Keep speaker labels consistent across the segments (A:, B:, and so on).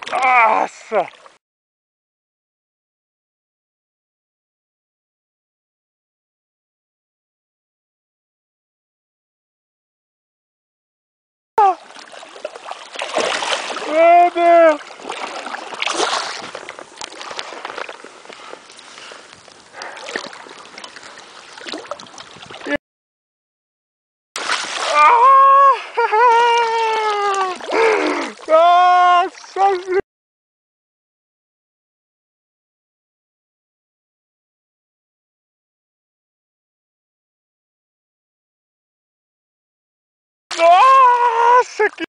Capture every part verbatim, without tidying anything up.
A: Nossa! Meu Deus! Nossa! Nossa! Que...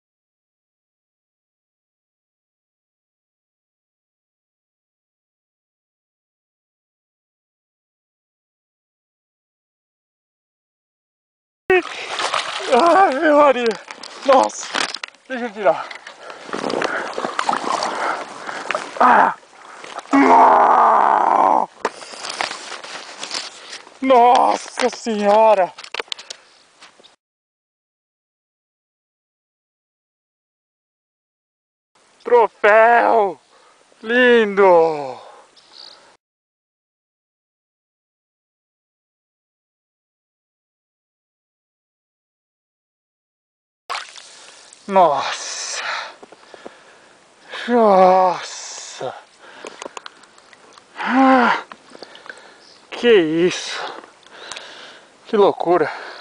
A: Ai, Maria! Nossa! Deixa eu tirar. Ah! Nossa Senhora! Troféu! Lindo! Nossa! Nossa! Ah, que isso! Que loucura!